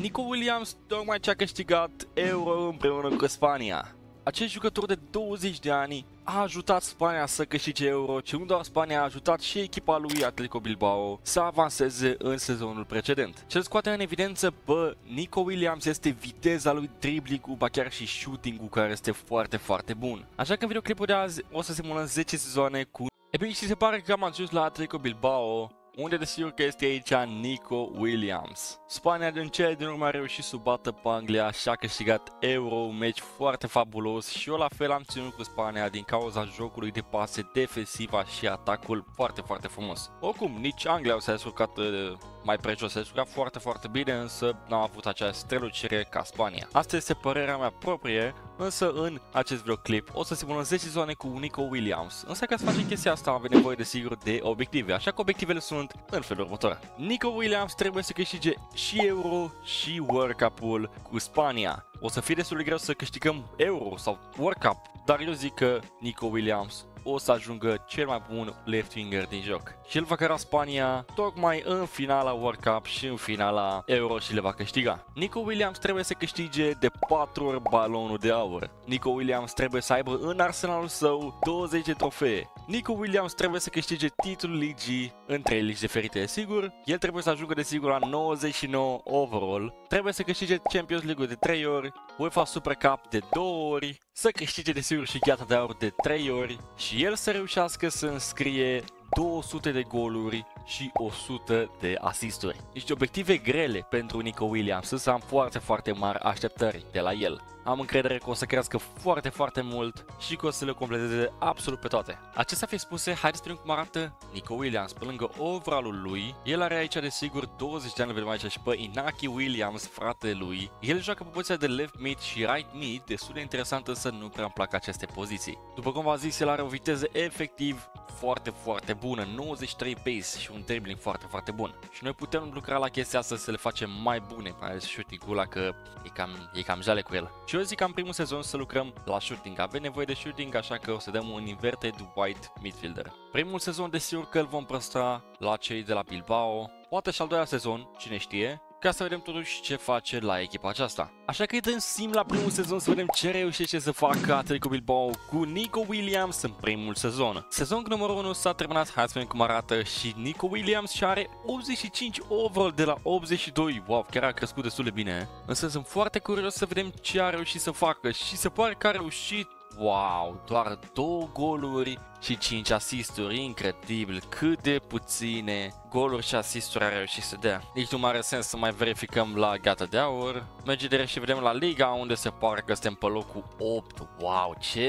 Nico Williams tocmai ce a câștigat Euro împreună cu Spania. Acest jucător de 20 de ani a ajutat Spania să câștige Euro, și nu doar Spania, a ajutat și echipa lui Atletico Bilbao să avanseze în sezonul precedent. Ce scoate în evidență pe Nico Williams este viteza lui, dribbling-ul, ba chiar și shooting-ul, care este foarte bun. Așa că în videoclipul de azi o să simulăm 10 sezoane cu... E bine, și se pare că am ajuns la Atletico Bilbao, unde desigur că este aici Nico Williams. Spania în cele din urmă a reușit să bată pe Anglia și a câștigat Euro, un meci foarte fabulos, și eu la fel am ținut cu Spania din cauza jocului de pase, defensiva și atacul foarte frumos. Oricum, nici Anglia s-a descurcat mai prejos, s-a descurcat foarte bine, însă n-am avut acea strălucire ca Spania. Asta este părerea mea proprie, însă în acest videoclip o să simulăm 10 zone cu Nico Williams. Însă ca să facem chestia asta avem nevoie desigur de obiective, așa că obiectivele sunt în felul următor. Nico Williams trebuie să câștige și Euro și World Cup-ul cu Spania. O să fie destul de greu să câștigăm Euro sau World Cup, dar eu zic că Nico Williams o să ajungă cel mai bun left winger din joc. Și el va căra Spania tocmai în finala World Cup și în finala Euro și le va câștiga. Nico Williams trebuie să câștige de 4 ori balonul de aur. Nico Williams trebuie să aibă în arsenalul său 20 de trofee. Nico Williams trebuie să câștige titlul ligii în 3 ligi diferite, sigur. El trebuie să ajungă desigur la 99 overall. Trebuie să câștige Champions League de 3 ori, UEFA Super Cup de 2 ori, să câștige desigur și Gheata de Aur de 3 ori și el să reușească să înscrie 200 de goluri și 100 de asisturi. Niște obiective grele pentru Nico Williams, însă am foarte mari așteptări de la el. Am încredere că o să crească foarte mult și că o să le completeze absolut pe toate. Acestea fiind spuse, haideți să vedem cum arată Nico Williams. Pe lângă overall-ul lui, el are aici desigur 20 de ani, vedem aici și pe Inaki Williams, fratele lui. El joacă pe poziția de left mid și right mid, destul de interesant, însă nu prea îmi plac aceste poziții. După cum v-am zis, el are o viteză efectiv foarte bună, 93 pace și un dribbling foarte bun. Și noi putem lucra la chestia asta să le facem mai bune, mai ales shooting-ul ăla, că e cam jale cu el. Și eu zic că în primul sezon să lucrăm la shooting. Avem nevoie de shooting, așa că o să dăm un inverted white midfielder. Primul sezon desigur că îl vom păstra la cei de la Bilbao, poate și al doilea sezon, cine știe, ca să vedem totuși ce face la echipa aceasta. Așa că îi dăm sim la primul sezon să vedem ce reușește să facă Atletico Bilbao cu Nico Williams în primul sezon. Sezonul numărul 1 s-a terminat, hai să vedem cum arată și Nico Williams și are 85 overall de la 82. Wow, chiar a crescut destul de bine. Însă sunt foarte curios să vedem ce a reușit să facă și se pare că a reușit. Wow, doar 2 goluri și 5 asisturi, incredibil, cât de puține goluri și asisturi a reușit să dea. Nici nu mai are sens să mai verificăm la Gata de Aur. Mergem direct și vedem la Liga, unde se pare că suntem pe locul 8. Wow, ce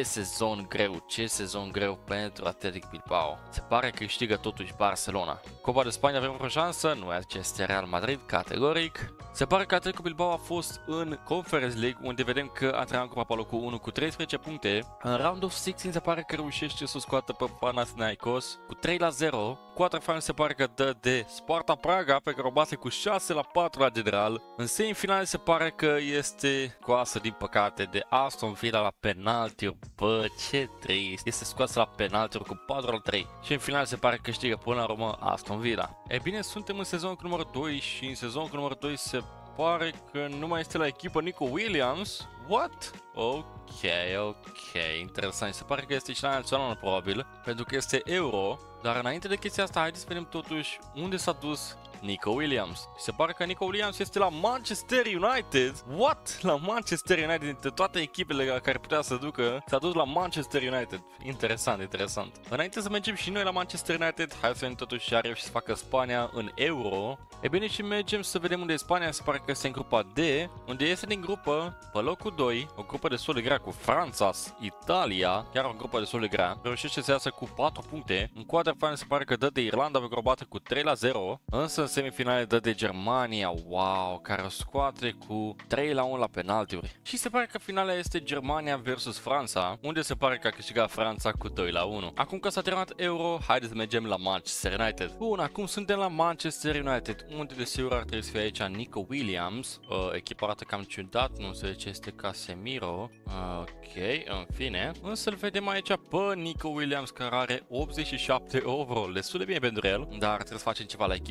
sezon greu pentru Athletic Bilbao. Se pare că câștigă totuși Barcelona. Copa de Spania avem o șansă, nu este Real Madrid, categoric. Se pare că Atletico Bilbao a fost în Conference League, unde vedem că a terminat Cupa pe locul 1 cu 13 puncte. În Round of 16 se pare că reușește să o scoată pe Panathinaikos cu 3-0. Quarterfinal se pare că dă de Sparta Praga, pe care o bate cu 6-4 la general. În semifinale se pare că este scoasă din păcate de Aston Villa la penaltiuri. Bă, ce trist. Este scoasă la penaltiuri cu 4-3. Și în final se pare că câștigă până la urmă Aston Villa. E bine, suntem în sezonul cu numărul 2 și în sezonul cu numărul 2 se pare că nu mai este la echipă Nico Williams. What? Ok. Interesant. Se pare că este și la națională probabil, pentru că este Euro. Dar înainte de chestia asta, haideți să vedem totuși unde s-a dus Nico Williams. Se pare că Nico Williams este la Manchester United. What? La Manchester United, dintre toate echipele la care putea să ducă, s-a dus la Manchester United. Interesant. Înainte să mergem și noi la Manchester United, hai să vedem totuși ce a reușit să facă Spania în Euro. E bine, și mergem să vedem unde e Spania. Se pare că este în grupa D, unde este din grupă pe locul 2, o grupă destul de grea cu Franța, Italia, chiar o grupă destul de grea. Reușește să iasă cu 4 puncte. În quarterfinal se pare că dă de Irlanda, pe care o bate cu 3-0, însă în semifinale dă de Germania, wow, care o scoate cu 3-1 la penaltiuri. Și se pare că finala este Germania versus Franța, unde se pare că a câștigat Franța cu 2-1. Acum că s-a terminat Euro, haideți să mergem la Manchester United. Bun, acum suntem la Manchester United, unde desigur ar trebui să fie aici Nico Williams. Echipa arată cam ciudat, nu se ce este Casemiro. Ok, în fine. Însă îl vedem aici pe Nico Williams, care are 87 overall, destul de bine pentru el, dar trebuie să facem ceva la echipa asta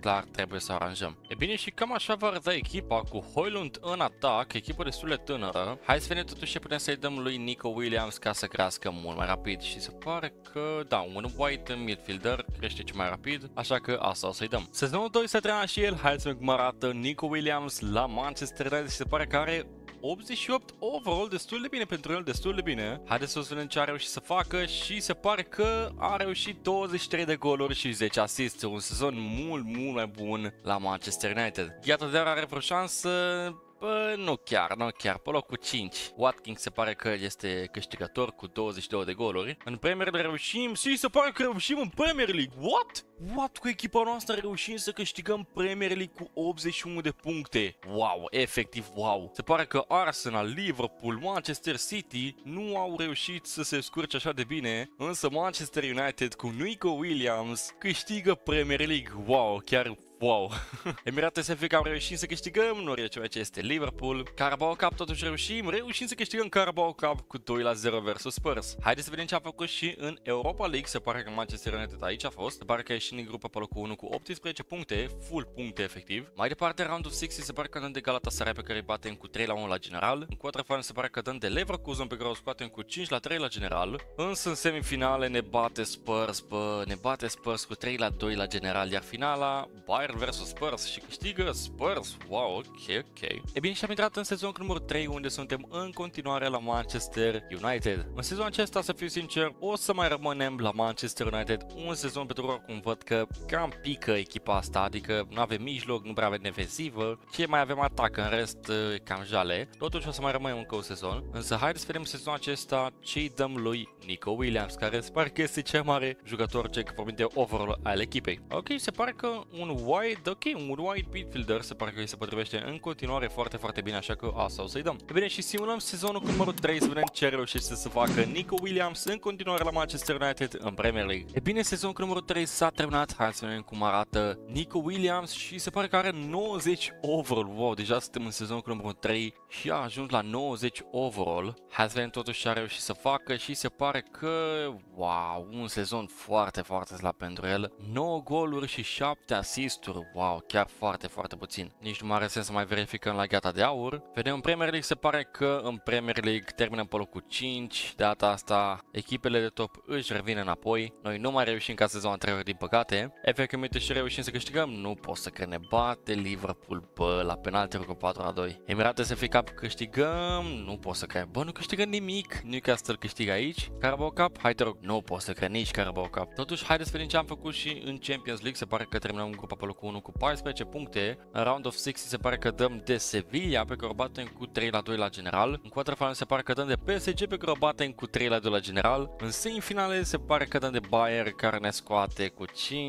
clar trebuie să aranjăm. E bine, și cam așa va arăta echipa cu Højlund în atac, echipă destul de tânără. Hai să vedem totuși ce putem să-i dăm lui Nico Williams ca să crească mult mai rapid și se pare că, da, un White în midfielder crește cel mai rapid, așa că asta o să-i dăm. Sezonul 2 se trena și el, hai să vedem cum arată Nico Williams la Manchester United și se pare că are 88 overall, destul de bine pentru el, destul de bine. Haideți să vedem ce a reușit să facă și se pare că a reușit 23 de goluri și 10 asiste, un sezon mult mai bun la Manchester United. Iată, de are vreo șansă. Bă, nu chiar, pe locul 5. Watkins se pare că este câștigător cu 22 de goluri. În Premier League reușim, și se pare că reușim în Premier League. What? Cu echipa noastră reușim să câștigăm Premier League cu 81 de puncte. Wow, efectiv wow. Se pare că Arsenal, Liverpool, Manchester City nu au reușit să se scurce așa de bine, însă Manchester United cu Nico Williams câștigă Premier League. Wow, chiar wow. Emirate SF că am reușit să câștigăm, nu ceea ce este Liverpool. Carabao Cup totuși reușim să câștigăm Carabao Cup cu 2-0 versus Spurs. Haideți să vedem ce a făcut și în Europa League. Se pare că Manchester United aici a fost. Se pare că a ieșit din grupă pe locul 1 cu 18 puncte, full puncte efectiv. Mai departe, Round of 60 se pare că dăm de Galatasaray pe care îi batem cu 3-1 la general. În quarterfinal se pare că dăm de Leverkusen pe care o scoatem cu 5-3 la general. Însă în semifinale ne bate Spurs, cu 3-2 la general, iar finala Bayern versus Spurs și câștigă Spurs. Wow, ok. E bine, și am intrat în sezonul numărul 3 unde suntem în continuare la Manchester United. În sezonul acesta, să fiu sincer, o să mai rămânem la Manchester United un sezon pentru că oricum văd că cam pică echipa asta, adică nu avem mijloc, nu prea avem defensivă, ce mai avem atac, în rest cam jale. Totuși o să mai rămânem încă un sezon, însă haideți să vedem sezonul acesta ce-i dăm lui Nico Williams, care se pare că este cel mare jucător ce vorbim de overall al echipei. Ok, se pare că un wide midfielder se pare că îi se potrivește în continuare foarte bine, așa că asta o să-i dăm. E bine, și simulăm sezonul cu numărul 3 să vedem ce reușește să facă Nico Williams în continuare la Manchester United în Premier League. E bine, sezonul cu numărul 3 s-a terminat, hai să vedem cum arată Nico Williams și se pare că are 90 overall. Wow, deja suntem în sezonul cu numărul 3 și a ajuns la 90 overall. Hai să vedem totuși ce a reușit să facă și se pare că, wow, un sezon foarte slab pentru el. 9 goluri și 7 asisturi. Wow, chiar foarte puțin. Nici nu mai are sens să mai verificăm la gheata de aur. Vedem în Premier League, se pare că în Premier League terminăm pe locul 5. De data asta, echipele de top își revin înapoi. Noi nu mai reușim ca sezonul anterior, din păcate. Efectiv, și reușim să câștigăm. Nu pot să cred, ne bate Liverpool, bă, la penalti cu 4-2. Emirate SF Cup câștigăm. Nu pot să cred. Bă, nu câștigăm nimic. Newcastle câștigă aici. Carabao Cup, hai te rog. Nu pot să cred nici Carabao Cup. Totuși, haideți să vedem ce am făcut și în Champions League. Se pare că terminăm în grupa pe locul 1 cu 14 puncte. În Round of 60 se pare că dăm de Sevilla pe care o batem cu 3-2 la general. În quarterfinal se pare că dăm de PSG pe care o batem cu 3-2 la general. În semifinale se pare că dăm de Bayern care ne scoate cu 5-3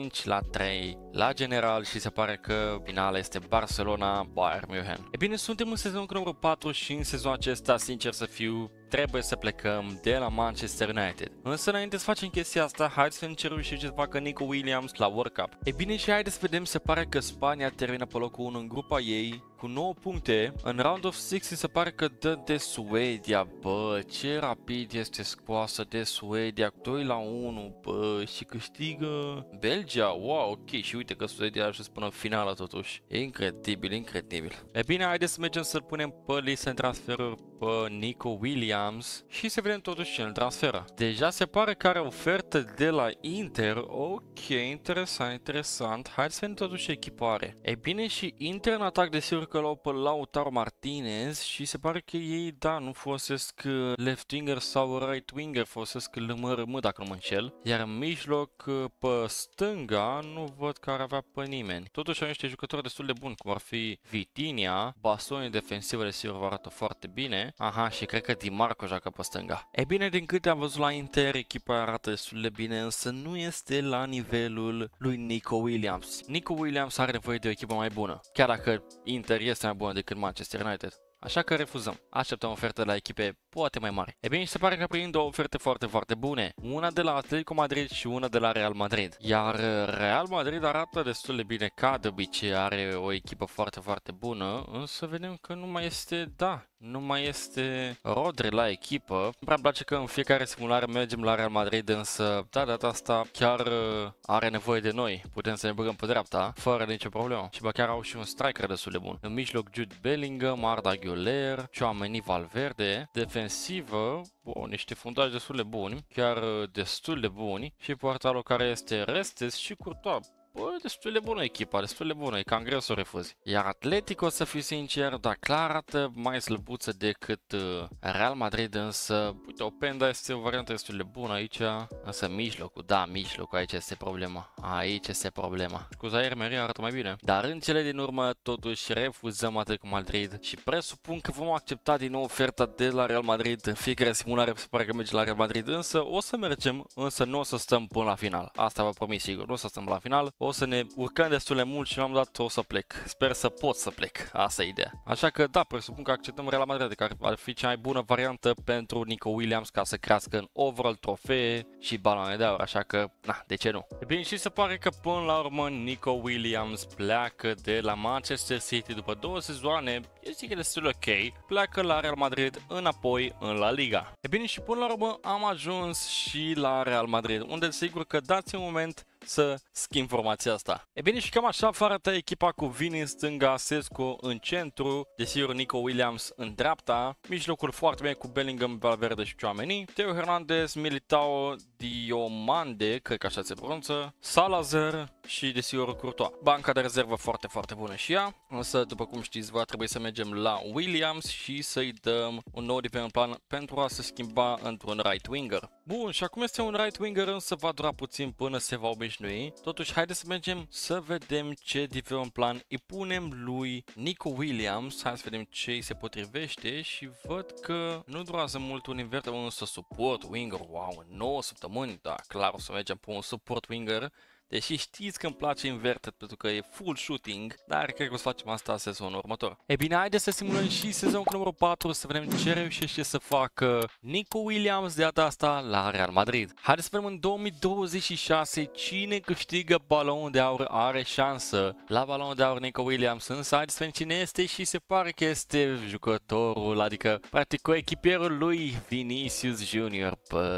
la general și se pare că finala este Barcelona-Bayern München. E bine, suntem în sezonul cu numărul 4 și în sezonul acesta, sincer să fiu, trebuie să plecăm de la Manchester United. Însă înainte să facem chestia asta, haideți să vedem ce reușește să facă Nico Williams la World Cup. E bine, și haideți să vedem, se pare că Spania termină pe locul 1 în grupa ei cu 9 puncte. În Round of 60 se pare că dă de Suedia. Bă, ce rapid este scoasă de Suedia, 2-1, bă, și câștigă Belgia. Wow, ok, și uite că Suedia a ajuns până în finală totuși. Incredibil. E bine, haideți să mergem să-l punem pe lista de transferuri pe Nico Williams și să vedem totuși ce îl transferă. Deja se pare că are ofertă de la Inter. Ok, interesant. Hai să vedem totuși ce echipă are. E bine, și Inter în atac desigur că l-au pe Lautaro Martinez și se pare că ei, da, nu folosesc left winger sau right winger, folosesc LMRM dacă nu mă înșel. Iar în mijloc, pe stânga, nu văd că ar avea pe nimeni. Totuși au niște jucători destul de buni, cum ar fi Vitinha, bastonii defensivă desigur vă arată foarte bine. Aha, și cred că Di Marco joacă pe stânga. E bine, din câte am văzut la Inter, echipa arată destul de bine, însă nu este la nivelul lui Nico Williams. Nico Williams are nevoie de o echipă mai bună, chiar dacă Inter este mai bună decât Manchester United. Așa că refuzăm. Așteptăm oferte la echipe poate mai mari. E bine, și se pare că prind două oferte foarte bune. Una de la Atletico Madrid și una de la Real Madrid. Iar Real Madrid arată destul de bine, ca de obicei, are o echipă foarte bună, însă vedem că nu mai este, nu mai este Rodri la echipă. Nu prea îmi place că în fiecare simulare mergem la Real Madrid, însă data asta chiar are nevoie de noi. Putem să ne băgăm pe dreapta, fără nicio problemă. Și chiar au și un striker destul de bun. În mijloc Jude Bellingham, Arda Güler, Tchouaméni, Valverde. Defensivă, niște fundași destul de buni, chiar destul de buni. Și portarul care este Restes și Courtois. Bă, destul de bună echipa, destul de bună, e cam greu să o refuzi. Iar Atletico, să fiu sincer, clar arată mai slăbuță decât Real Madrid, însă, uite, Openda este o variantă destul de bună aici, însă mijlocul, mijlocul, aici este problema. Aici este problema. Scuza, Emery arată mai bine. Dar în cele din urmă, totuși, refuzăm Atletico Madrid și presupun că vom accepta din nou oferta de la Real Madrid. În fiecare simulare se pare că merge la Real Madrid, însă o să mergem, însă nu o să stăm până la final. Asta vă promit sigur, nu o să stăm la final. O să ne urcăm destul de mult și la un moment dat o să plec. Sper să pot să plec. Asta e ideea. Așa că presupun că acceptăm Real Madrid, care ar fi cea mai bună variantă pentru Nico Williams ca să crească în overall trofee și baloane de aur. Așa că, de ce nu? E bine, și se pare că până la urmă Nico Williams pleacă de la Manchester City după 2 sezoane. Eu zic că destul ok. Pleacă la Real Madrid înapoi în La Liga. E bine, și până la urmă am ajuns și la Real Madrid, unde sigur că dați un moment să schimb formația asta. E bine, și cam așa arată echipa cu Vini în stânga, Sesco în centru, desigur Nico Williams în dreapta, mijlocul foarte bine cu Bellingham, Valverde și Tchouaméni, Theo Hernandez, Militao, Diomande, cred că așa se pronunță, Salazar și desigur Courtois. Banca de rezervă foarte bună și ea, însă după cum știți va trebui să mergem la Williams și să-i dăm un nou development plan pentru a se schimba într-un right winger. Bun, și acum este un right winger, însă va dura puțin până se va obișnui. Totuși, haideți să mergem să vedem ce development plan îi punem lui Nico Williams. Hai să vedem ce îi se potrivește și văd că nu durează mult un invert, însă support winger, wow, în 9 săptămâni, clar o să mergem pe un support winger. Deși știți că îmi place inverted pentru că e full shooting, dar cred că o să facem asta sezonul următor. E bine, haideți să simulăm și sezonul numărul 4 să vedem ce reușește să facă Nico Williams de data asta la Real Madrid. Haideți să vedem în 2026 cine câștigă balonul de aur, are șansă la balonul de aur Nico Williams, însă haideți să vedem cine este și se pare că este jucătorul, adică practic coechipierul lui Vinicius Junior.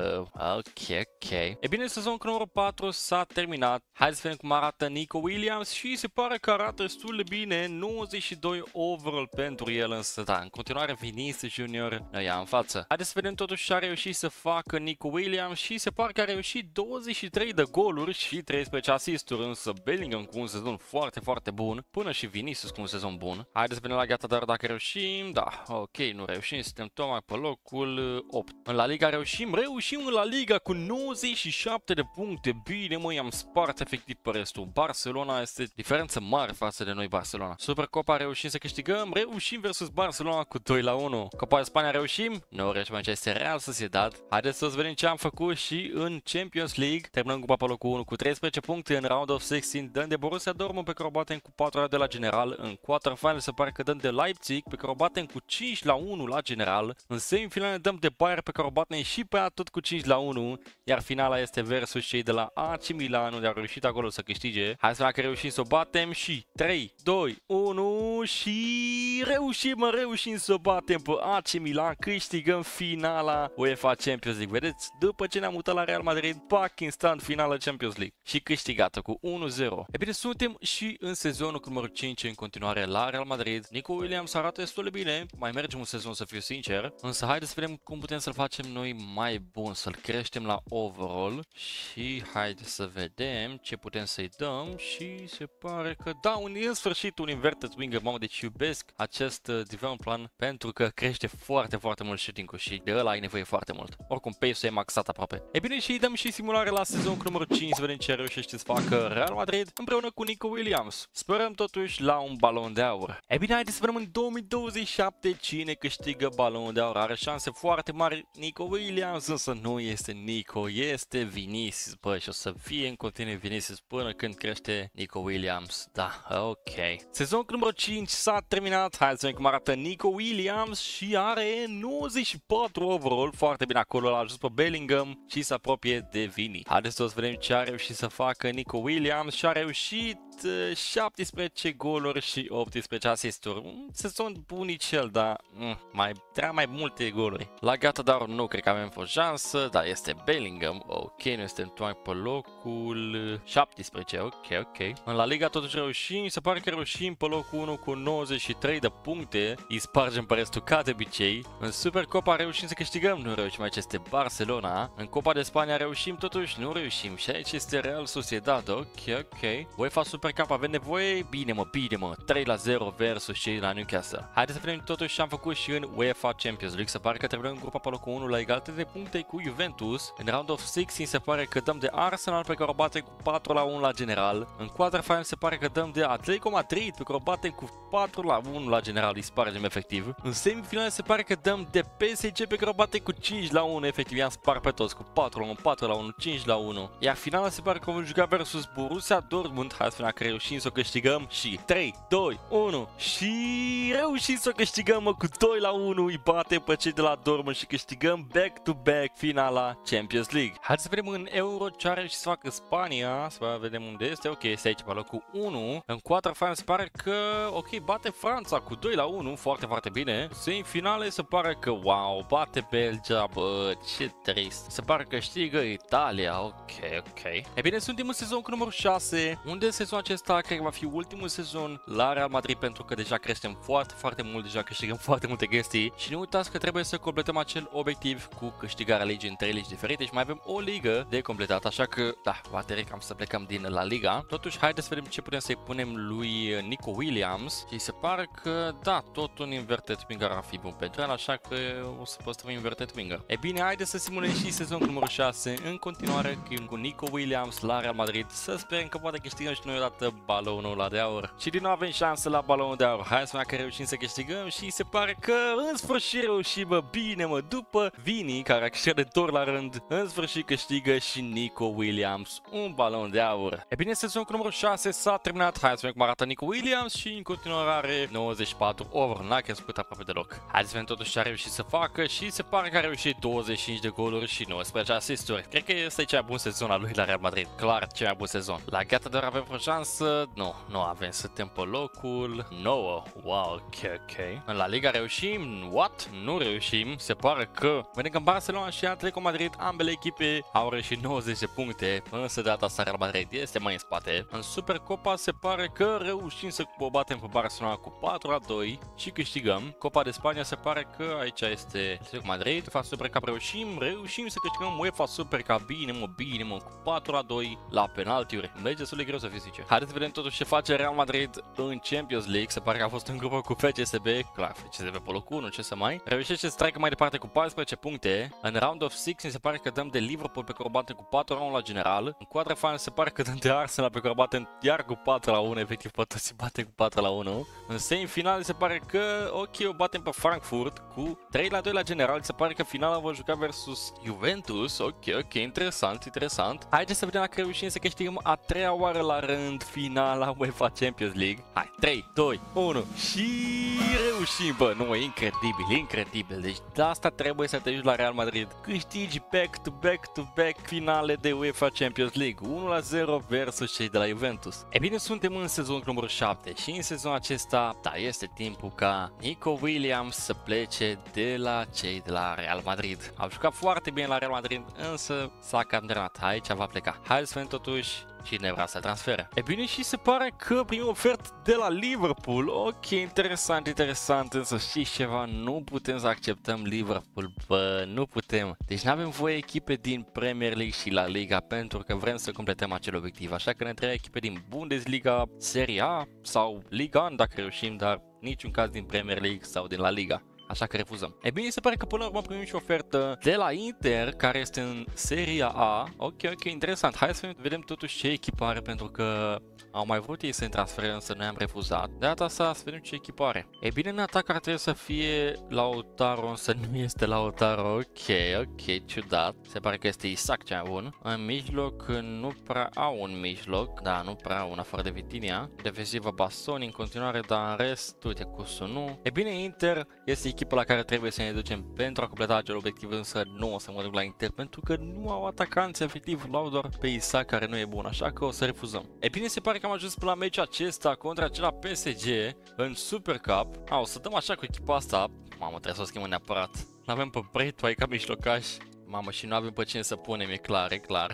Ok. E bine, sezonul numărul 4 s-a terminat. Haideți să vedem cum arată Nico Williams și se pare că arată destul de bine, 92 overall pentru el, însă în continuare Vinicius Junior ia în față. Haideți să vedem totuși ce a reușit să facă Nico Williams și se pare că a reușit 23 de goluri și 13 asisturi, însă Bellingham cu un sezon foarte bun, până și Vinicius cu un sezon bun. Haideți să vedem la gata, dar dacă reușim, ok, nu reușim, suntem tocmai pe locul 8. În La Liga reușim în La Liga cu 97 de puncte, bine mă, i-am spart efectiv pe restul. Barcelona este diferență mare față de noi, Barcelona. Supercopa reușim să câștigăm, reușim versus Barcelona cu 2-1. Copa de Spania reușim, nu reușim, aici este Real Sociedad. Haideți să vedem ce am făcut și în Champions League. Terminăm cu pe locul 1 cu 13 puncte în Round of 16, dăm de Borussia Dortmund pe care o batem cu 4 de la General. În quarterfinal se pare că dăm de Leipzig pe care o batem cu 5-1 la General. În semifinale dăm de Bayern pe care o batem și pe ea tot cu 5-1, iar finala este versus cei de la AC Milan, unde au reușit acolo să câștige. Hai să vedem că reușim să o batem și 3, 2, 1 și reușim să o batem pe AC Milan, câștigăm finala UEFA Champions League. Vedeți, după ce ne-am mutat la Real Madrid, pac instant finală Champions League și câștigată cu 1-0. E bine, suntem și în sezonul cu numărul 5 în continuare la Real Madrid. Nico Williams arată destul de bine, mai mergem un sezon să fiu sincer, însă haideți să vedem cum putem să-l facem noi mai bun, să-l creștem la overall și haideți să vedem ce putem să-i dăm și se pare că în sfârșit un inverted winger, mamă, deci iubesc acest development plan pentru că crește foarte mult shooting-ul și de ăla ai nevoie foarte mult. Oricum, pace-ul e maxat aproape. E bine, și îi dăm și simulare la sezonul cu numărul 5 să vedem ce reușește să facă Real Madrid împreună cu Nico Williams. Sperăm totuși la un balon de aur. E bine, haideți să vedem în 2027 cine câștigă balonul de aur. Are șanse foarte mari Nico Williams, însă nu este Nico, este Vinicius, bă, și o să fie în continuu lui Vinicius până când crește Nico Williams. Da, ok. Sezonul numărul 5 s-a terminat. Hai să vedem cum arată Nico Williams și are 94 overall. Foarte bine acolo, l-a ajuns pe Bellingham și se apropie de Vini. Haideți să vedem ce a reușit să facă Nico Williams și a reușit 17 goluri și 18 asisturi. Un sezon bunicel, dar trebuie mai multe goluri. La gata, dar nu cred că avem o șansă, dar este Bellingham. Ok, noi suntem tocmai pe locul 17, ok. În La Liga totuși reușim, se pare că reușim pe locul 1 cu 93 de puncte. Îi spargem pe restul ca de obicei. În Supercopa reușim să câștigăm, nu reușim, aici este Barcelona. În Copa de Spania reușim, totuși nu reușim. Și aici este Real Sociedad, ok. UEFA Super Cup avem nevoie, bine mă, 3-0 versus cei la Newcastle. Haideți să vedem totuși ce am făcut și în UEFA Champions League. Se pare că terminăm în grupa pe locul 1 la egalitate de puncte cu Juventus. În round of 16 se pare că dăm de Arsenal pe care o batem cu 4-1 la general. În quarterfinal se pare că dăm de Atletico Madrid pe care o batem cu 4-1 la general, îi spargem efectiv. În semifinale se pare că dăm de PSG pe care o batem cu 5-1, efectiv i-am spart pe toți cu 4-1, 5-1. Iar finala se pare că vom juca versus Borussia Dortmund. Hai să vedem că reușim să o câștigăm și 3, 2, 1 și reușim să o câștigăm cu 2-1, îi batem pe cei de la Dortmund și câștigăm back-to-back finala Champions League. Hai să vedem în Euro ce are și să facă Spania, să vedem unde este, ok, este aici pe locul 1. În quarterfinal se pare că, ok, bate Franța cu 2-1, foarte bine. Semifinale se pare că, wow, bate Belgia, bă, ce trist. Se pare că câștigă Italia, ok. E bine, suntem în sezon cu numărul 6, unde sezonul acesta cred că va fi ultimul sezon la Real Madrid pentru că deja creștem foarte mult, deja câștigăm foarte multe chestii și nu uitați că trebuie să completăm acel obiectiv cu câștigarea ligii în 3 ligi diferite și mai avem o ligă de completat, așa că da, va trebui cam să plecăm din La Liga. Totuși, haideți să vedem ce putem să-i punem lui Nico Williams și se pare că da, tot un inverted winger ar fi bun pentru el, așa că o să păstrăm inverted winger. E bine, haideți să simulăm și sezonul numărul 6 în continuare cu Nico Williams la Real Madrid, să sperăm că poate câștigăm și noi odată balonul ăla de aur. Și din nou avem șanse la balonul de aur. Hai să vedem că reușim să câștigăm și se pare că în sfârșit reușim, bă, bine mă, după Vini care a câștigat de tot la rând, în sfârșit câștigă și Nico Williams un balon de aur. E bine, sezonul cu numărul 6 s-a terminat. Hai să vedem cum arată Nico Williams și în continuare are 94 over, n-a crescut aproape deloc. Hai să vedem totuși ce a reușit să facă și se pare că a reușit 25 de goluri și 19 asisturi. Cred că este cel mai bun sezon al lui la Real Madrid, clar cel mai bun sezon. La gata, doar avem o șansă. Nu avem, suntem pe locul 9. Wow, ok. În La Liga reușim? What? Nu reușim. Se pare că vedem că Barcelona și Atletico Madrid, ambele echipe au reușit 90 de puncte, însă de data asta Real Madrid este mai în spate. În Supercopa se pare că reușim să o batem pe Barcelona cu 4-2 și câștigăm. Copa de Spania se pare că aici este Atletico Madrid. UEFA Super Cup reușim să câștigăm UEFA Super Cup. Bine mă, cu 4-2 la penaltiuri. Merge destul de greu să fizice. Haideți să vedem totuși ce face Real Madrid în Champions League. Se pare că a fost în grupă cu FCSB. Clar, FCSB pe locul 1, ce să mai. Reușește să treacă mai departe cu 14 puncte. În round of 6 se pare că dăm de Liverpool pe care o batem cu 4-1 la general. În quarterfinal se pare că dăm de Arsenal pe care o batem iar cu 4-1, efectiv pe toți batem cu 4-1. În semifinal se pare că ok, o batem pe Frankfurt cu 3-2 la general. Se pare că finala va juca versus Juventus. Ok, interesant. Haideți să vedem dacă reușim să câștigăm a treia oară la rând finala UEFA Champions League. Hai, 3, 2, 1 și reușim, bă, nu, e incredibil. Deci de asta trebuie să te duci la Real Madrid. Câștigi back-to-back finale de UEFA Champions League. 1-0 versus cei de la Juventus. E bine, suntem în sezonul numărul 7 și în sezonul acesta, da, este timpul ca Nico Williams să plece de la cei de la Real Madrid. Au jucat foarte bine la Real Madrid, însă s-a cam terminat. Aici va pleca. Hai să vedem totuși cine vrea să transfere. E bine, și se pare că primim ofertă de la Liverpool. Ok, interesant, însă știți ceva? Nu putem să acceptăm Liverpool, bă, nu putem. Deci nu avem voie echipe din Premier League și La Liga pentru că vrem să completăm acel obiectiv. Așa că ne trebuie echipe din Bundesliga, Serie A sau Liga 1 dacă reușim, dar niciun caz din Premier League sau din La Liga. așa că refuzăm. E bine, se pare că până la urmă primim și ofertă de la Inter, care este în Seria A. Ok, interesant. Hai să vedem totuși ce echipă are, pentru că au mai vrut ei să-i transferăm, însă noi am refuzat. De data asta să vedem ce echipă are. E bine, în atac ar trebui să fie Lautaro, însă nu este Lautaro. Ok, ciudat. Se pare că este Isaac cea mai bun. În mijloc nu prea au un mijloc. Da, nu prea au, în afară de Vitinha. Defensivă Bastoni în continuare, dar în rest, uite, Cusunu. E bine, Inter este echipa la care trebuie să ne ducem pentru a completa acel obiectiv, însă nu o să mă duc la Inter pentru că nu au atacanți, efectiv, l-au doar pe Isaac, care nu e bun, așa că o să refuzăm. E bine, se pare că am ajuns până la meciul acesta contra acela PSG în Super Cup. O să dăm așa cu echipa asta. Mamă, trebuie să o schimbăm neapărat. L-avem pe Bretu aici ca mijlocaș. Mamă, și nu avem pe cine să punem, e clar.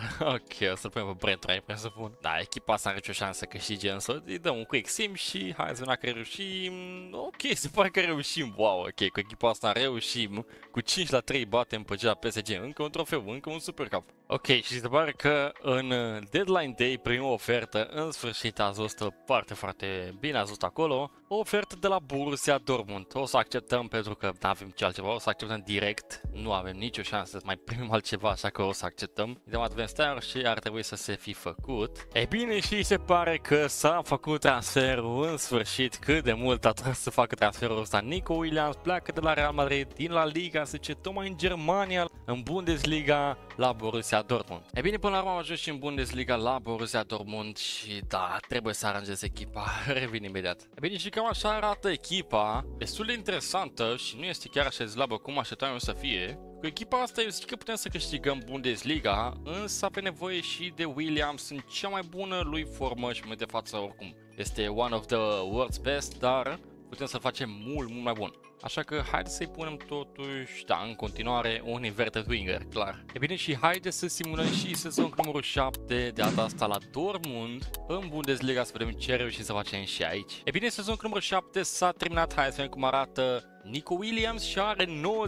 Ok, o să-l punem pe Bretu aici, să pun. Da, echipa asta are o șansă să câștige, însă îi dăm un quick sim și hai să vedem că reușim. Ok, se pare că reușim. Wow, ok, cu echipa asta reușim. Cu 5-3 batem pe cea PSG. Încă un trofeu, încă un Super Cup. Ok, și se pare că în Deadline Day primim o ofertă. În sfârșit ați văzut foarte bine, ați văzut acolo. O ofertă de la Borussia Dortmund. O să acceptăm pentru că nu avem ce altceva. O să acceptăm direct. Nu avem nicio șansă să mai primim altceva, așa că o să acceptăm. Dăm Advanced Star și ar trebui să se fi făcut. E bine, și se pare că s-a făcut transferul în sfârșit. Cât de mult a trebuit să facă transferul ăsta. Nico Williams pleacă de la Real Madrid din La Liga, se zice tocmai în Germania, în Bundesliga, la Borussia Dortmund. E bine, până la urmă am ajuns și în Bundesliga la Borussia Dortmund și da, trebuie să aranjez echipa. Revin imediat. E bine, și cam așa arată echipa. Destul de interesantă și nu este chiar așa slabă cum așteptam eu să fie. Cu echipa asta eu zic că putem să câștigăm Bundesliga, însă avem nevoie și de Williams în cea mai bună lui formă și în de față oricum. Este one of the world's best, dar putem să-l facem mult mai bun. Așa că haideți să-i punem totuși, da, în continuare, un inverted winger, clar. E bine, și haideți să simulăm și sezonul numărul 7 de data asta la Dortmund în Bundesliga, să vedem ce reușim să facem și aici. E bine, sezonul numărul 7 s-a terminat, hai să vedem cum arată Nico Williams și are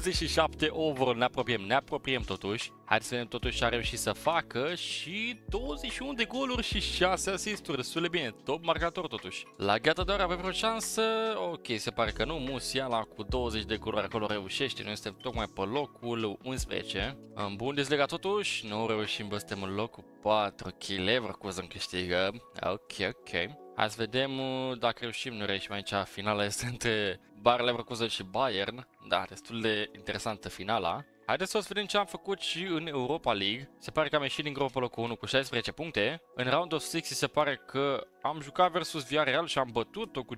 97 overall, ne apropiem totuși. Haideți să vedem totuși ce a reușit să facă și 21 de goluri și 6 asisturi, destul de bine, top marcator totuși. La Gatador avem vreo șansă? Ok, se pare că nu, Musiala cu 20 de goluri acolo reușește, noi suntem tocmai pe locul 11. În Bundesliga totuși nu reușim, bă, suntem în locul 4, ok, Leverkusen câștigă, ok. Hai să vedem dacă reușim, nu reușim aici, finala este între Bayer Leverkusen și Bayern, da, destul de interesantă finala. Haideți să o vedem ce am făcut și în Europa League. Se pare că am ieșit din grupul locul 1 cu 16 puncte. În Round of 6 se pare că am jucat versus Villarreal și am bătut-o cu 5-0.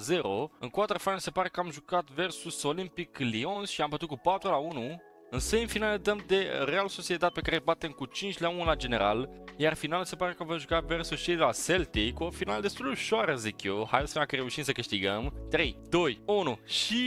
În quarterfinal se pare că am jucat versus Olympic Lyon și am bătut cu 4-1. În semifinale dăm de Real Sociedad, pe care batem cu 5-1 la general. Iar finalul se pare că vom juca versus cei de la Celtic, o finală destul de ușoară, zic eu. Hai să vedem că reușim să câștigăm. 3, 2, 1 și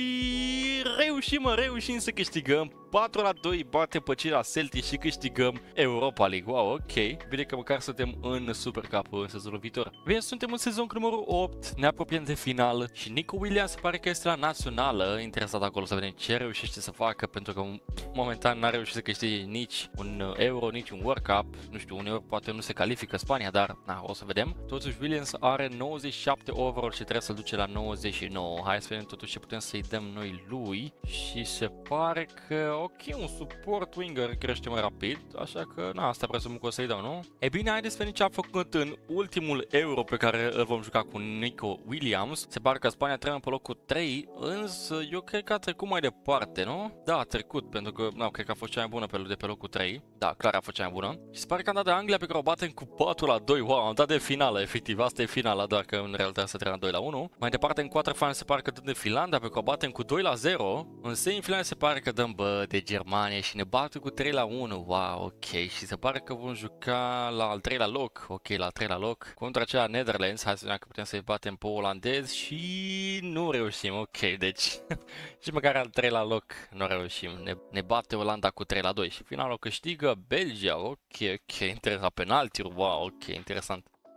reușim să câștigăm. 4-2 batem pe cei la Celtic și câștigăm Europa League. Wow, ok. Bine că măcar suntem în Super Cup în sezonul viitor. Bine, suntem în sezon numărul 8, ne apropiem de final și Nico Williams se pare că este la națională. Interesat acolo să vedem ce reușește să facă, pentru că momentan n-a reușit să câștige nici un Euro, nici un World Cup. Nu știu, uneori poate nu se califică Spania, dar na, o să vedem. Totuși Williams are 97 overall și trebuie să-l duce la 99. Hai să vedem totuși ce putem să-i dăm noi lui și se pare că ok, un support winger crește mai rapid, așa că na, asta presupun că o să-i dau, nu? E bine, haideți să vedem ce a făcut în ultimul Euro pe care îl vom juca cu Nico Williams. Se pare că Spania trebuie pe locul 3, însă eu cred că a trecut mai departe, nu? Da, a trecut, pentru că, na, cred că a fost cea mai bună de pe locul 3. Da, clar a fost cea mai bună. Și se pare că am dat de Anglia pe care o batem cu 4-2. Wow, am dat de finală, efectiv, asta e finala, doar că în realitate se trebuie 2-1. Mai departe, în quarterfinal se pare că dăm de Finlanda pe care o batem cu 2-0. În semifinal se pare că dăm, bă, de Germania și ne bate cu 3-1. Wow, ok. Și se pare că vom juca la al 3-lea loc. Ok, la al 3-lea loc. Contra aceea Netherlands. Hai să vedem că putem să-i batem pe olandezi și nu reușim. Ok, deci și măcar al 3-lea loc nu reușim. Ne bate Olanda cu 3-2 și finalul câștigă Belgia. Ok, interesant. Penalti. Wow, ok, interesant.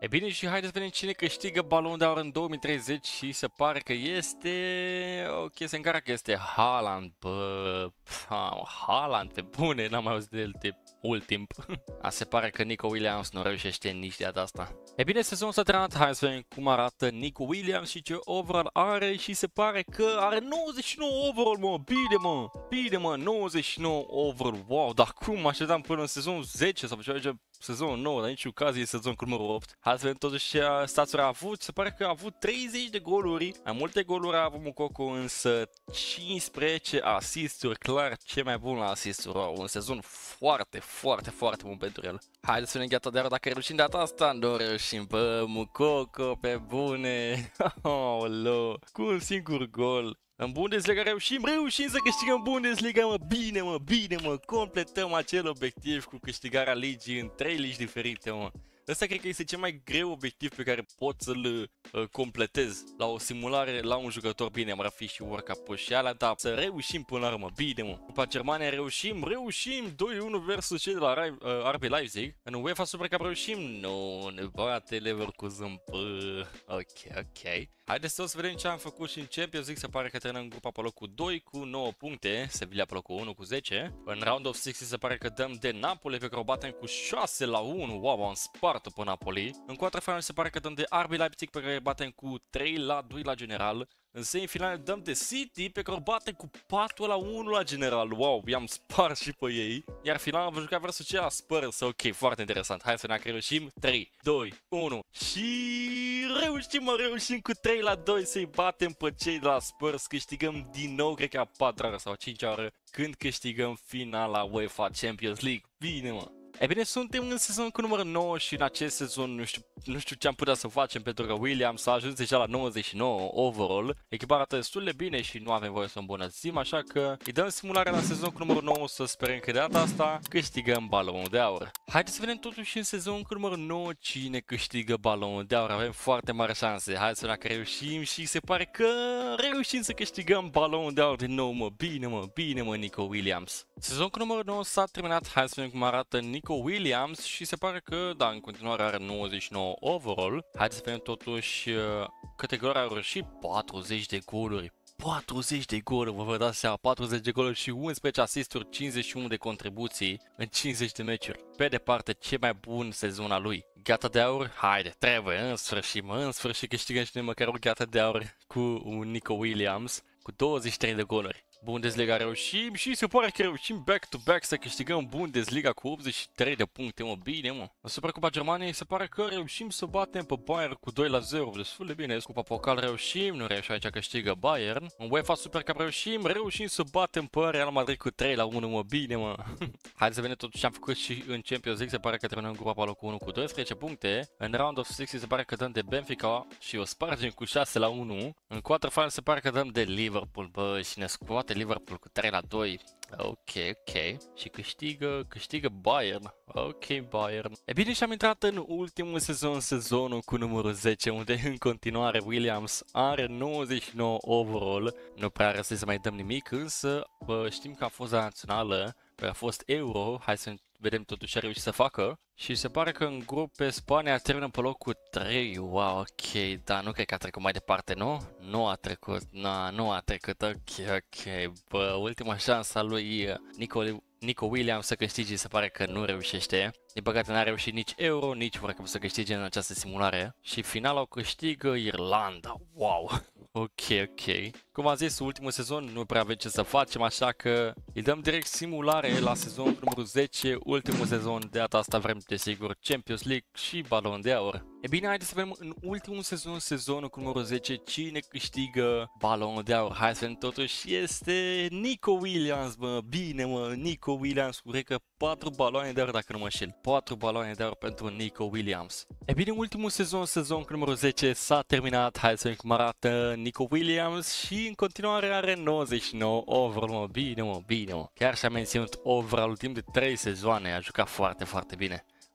E bine, și haideți să vedem cine câștigă balonul de aur în 2030 și se pare că este o chestie în care este Haaland, bă, Haaland, pe bune, n-am mai auzit de el de mult timp. Se pare că Nico Williams nu reușește nici de data asta. E bine, sezonul s-a terminat, hai să vedem cum arată Nico Williams și ce overall are și se pare că are 99 overall, mă, bine mă, 99 overall, wow, dar cum mă așteptam până în sezonul 10 sau ceva, sezonul 9, dar niciun caz e sezon cu numărul 8. Hai să vedem totuși ce stațiuri a avut. Se pare că a avut 30 de goluri. Mai multe goluri a avut Moukoko, însă 15 asisturi. Clar, ce mai bun la asisturi. Wow, un sezon foarte bun pentru el. Haideți să vedem gata de aur dacă reușim data asta. Nu reușim, bă, Moukoko, pe bune. Oh, cu un singur gol. În Bundesliga reușim să câștigăm Bundesliga, bine mă, completăm acel obiectiv cu câștigarea ligii în 3 ligi diferite, mă. Ăsta cred că este cel mai greu obiectiv pe care pot să-l completez la o simulare, la un jucător, bine, ar fi și World Cup și alea, dar să reușim până la urmă, bine mă. Cupa Germania reușim 2-1 versus cei de la RB Leipzig. În UEFA Super Cup reușim, ne bate Leverkusen, bă, ok. Haideți să vedem ce am făcut și în Champions League. Se pare că terminăm grupa pe locul 2 cu 9 puncte, Sevilla pe locul 1 cu 10. În Round of 60 se pare că dăm de Napoli pe care o batem cu 6-1, wow, am spart-o pe Napoli. În quarterfinal se pare că dăm de RB Leipzig pe care o batem cu 3-2 la general. În semifinale dăm de City pe care o batem cu 4-1 la general, wow, i-am spart și pe ei. Iar finala vom juca versus cei la Spurs, ok, foarte interesant. Hai să ne reușim, 3, 2, 1 și reușim cu 3-2 să-i batem pe cei de la Spurs. Câștigăm din nou, cred că a 4 oară sau 5 oară, când câștigăm finala UEFA Champions League. Bine mă! E bine, suntem în sezon cu numărul 9 și în acest sezon nu știu ce am putea să facem pentru că Williams a ajuns deja la 99 overall. Echipa arată destul de bine și nu avem voie să îmbunătățim, așa că îi dăm simularea la sezon cu numărul 9 să sperăm că de data asta câștigăm balonul de aur. Haideți să vedem totuși în sezon cu numărul 9 cine câștigă balonul de aur. Avem foarte mari șanse. Haideți să vedem că reușim și se pare că reușim să câștigăm balonul de aur din nou, mă. Bine mă, Nico Williams. Sezon cu numărul 9 s-a terminat. Haideți să vedem cum arată Nico Williams și se pare că, da, în continuare are 99 overall. Haideți să vedem totuși câte goluri a reușit. 40 de goluri. 40 de goluri, vă dați seama, 40 de goluri și 11 asisturi, 51 de contribuții în 50 de meciuri. Pe departe, ce mai bun sezon al lui. Gata de aur? Haide, trebuie, în sfârșit câștigăm și noi măcar o gata de aur cu un Nico Williams cu 23 de goluri. Bundesliga reușim și se pare că reușim back-to-back să câștigăm Bundesliga cu 83 de puncte, mă, bine, mă. În Supercupa Germaniei se pare că reușim să batem pe Bayern cu 2-0, destul de bine. Cupa Pokal reușim, nu reușim aici câștigă Bayern. În UEFA Super Cup reușim să batem pe Real Madrid cu 3-1, mă, bine, mă. Haideți să vedem tot ce am făcut și în Champions League, se pare că terminăm grupa pe locul 1 cu 12 puncte. În Round of 60 se pare că dăm de Benfica și o spargem cu 6-1. În quarterfinal se pare că dăm de Liverpool, bă, și ne scoate Liverpool cu 3-2. Ok. Și câștigă Bayern. Ok, Bayern. E bine, și am intrat în ultimul sezonul cu numărul 10, unde în continuare Williams are 99 overall. Nu prea are să mai dăm nimic, însă știm că a fost la națională, a fost Euro. Hai să vedem totuși ce a reușit să facă. Și se pare că în grup pe Spania termină pe locul 3. Wow, ok, dar nu cred că a trecut mai departe, nu? Nu a trecut, nu a trecut, ok. Bă, ultima șansă a lui Nico Williams să câștige se pare că nu reușește. Din păcate n-a reușit nici Euro, nici World Cup să câștige în această simulare. Și finala o câștigă Irlanda, wow. Ok. Cum am zis, ultimul sezon nu prea avem ce să facem, așa că îi dăm direct simulare la sezonul numărul 10, ultimul sezon. De data asta vrem, desigur, Champions League și balon de aur. E bine, haideți să vedem în ultimul sezonul cu numărul 10, cine câștigă balonul de aur. Hai să vedem totuși, este Nico Williams, mă, bine mă, Nico Williams cu cred că 4 baloane de aur dacă nu mă înșel. 4 baloane de aur pentru Nico Williams. E bine, ultimul sezon cu numărul 10 s-a terminat. Hai să vedem cum arată Nico Williams și în continuare are 99 overall, mă, bine mă. Chiar și-a menținut overall timp de 3 sezoane, a jucat foarte bine.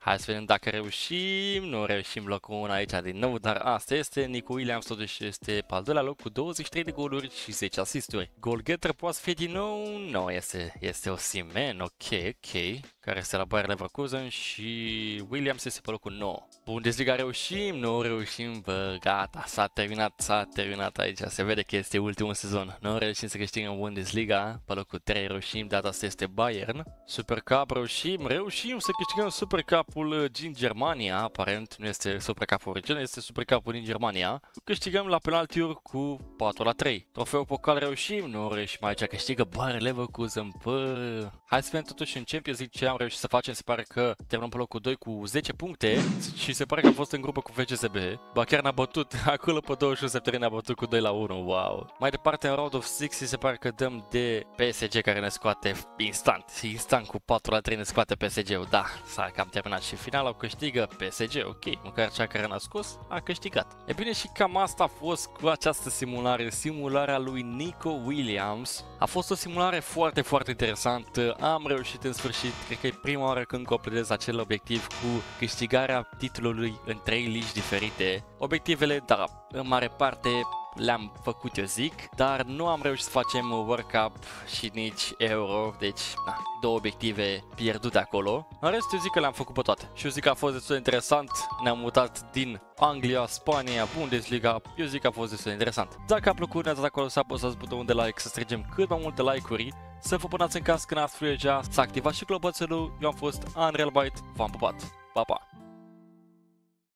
Hai să vedem dacă reușim. Nu reușim locul 1 aici din nou, dar asta este. Nico Williams totuși este pe al doilea loc cu 23 de goluri și 10 asisturi. Goalgetter poate să fie din nou? Nu, este Osimhen, ok. Care este la Bayer Leverkusen și Williams este pe locul 9. Bundesliga reușim? Nu reușim, bă, gata, s-a terminat aici. Se vede că este ultimul sezon. Nu reușim să câștigăm Bundesliga, pe locul 3 reușim, data asta este Bayern. Super Cup reușim să câștigăm Super Cup-ul din Germania, aparent nu este Super Cup-ul original, este Super Cup-ul din Germania. Câștigăm la penaltiuri cu 4-3. Trofeul Pokal reușim? Nu reușim aici, câștigă Bayer Leverkusen, bă. Hai să vedem totuși în Champions League ce am reușit să facem. Se pare că terminăm pe locul 2 cu 10 puncte și se pare că am fost în grupă cu FCSB. Ba chiar ne-a bătut, acolo pe 21 septembrie ne-a bătut cu 2-1, wow. Mai departe în Round of 6 se pare că dăm de PSG care ne scoate instant cu 4-3 ne scoate PSG-ul, da, s-a cam terminat și finala, câștigă PSG, ok, măcar cea care ne-a scos a câștigat. E bine, și cam asta a fost cu această simulare, simularea lui Nico Williams. A fost o simulare foarte interesantă, am reușit în sfârșit, cred că e prima oară când completez acel obiectiv cu câștigarea titlului în 3 ligi diferite. Obiectivele, da, în mare parte le-am făcut, eu zic, dar nu am reușit să facem World Cup și nici Euro, deci, na, 2 obiective pierdute acolo. În rest, eu zic că le-am făcut pe toate și eu zic că a fost destul de interesant. Ne-am mutat din Anglia, Spania, Bundesliga, eu zic că a fost destul de interesant. Dacă a plăcut, ne-ați dat acolo să apăsați butonul de like, să strigem cât mai multe like-uri, să vă puneți în caz când ați fi deja, să activați și clopoțelul. Eu am fost Unreal Byte, v-am pupat, pa, pa!